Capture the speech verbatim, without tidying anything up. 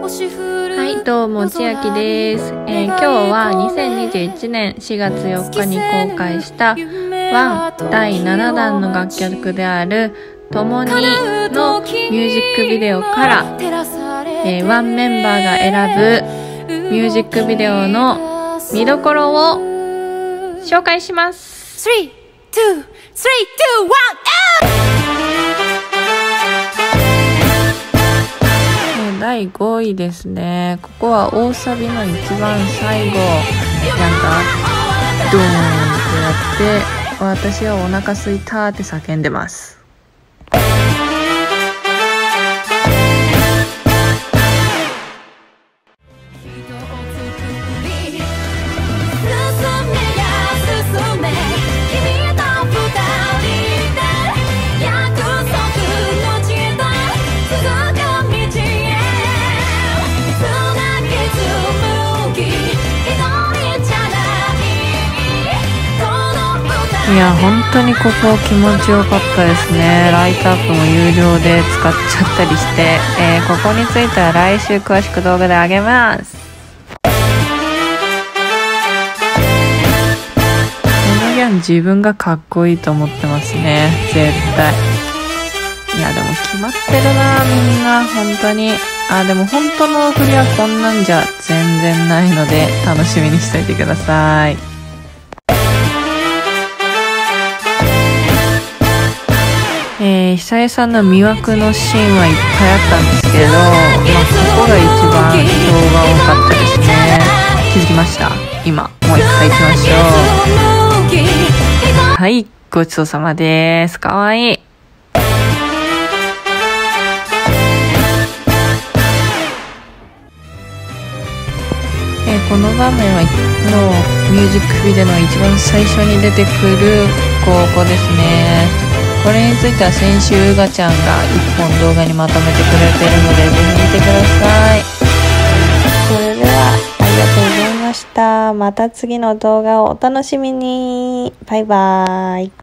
はい、どうも千秋です、えー、今日はにせんにじゅういちねんしがつよっかに公開したワンだいななだんの楽曲であるともにのミュージックビデオから、えー、ワンメンバーが選ぶミュージックビデオの見どころを紹介します。スリー、ツー、スリー、ツー、ワン、だいごいですね。ここは大サビの一番最後、なんかドーンってやって私はお腹すいたって叫んでます。いや本当にここ気持ちよかったですね。ライトアップも有料で使っちゃったりして、えー、ここについては来週詳しく動画であげます。このギャン自分がかっこいいと思ってますね、絶対。いやでも決まってるなみんな本当に。あでも本当の振りはこんなんじゃ全然ないので楽しみにしておいてください。えー、久江さんの魅惑のシーンはいっぱいあったんですけど、まあ、ここが一番票が多かったですね。気づきました。今もう一回行きましょう。はい、ごちそうさまです。かわいい。えー、この場面はのミュージックビデオの一番最初に出てくるここですね。これについては先週ガちゃんがいっぽん動画にまとめてくれてるのでぜひ見てください。それではありがとうございました。また次の動画をお楽しみに。バイバーイ。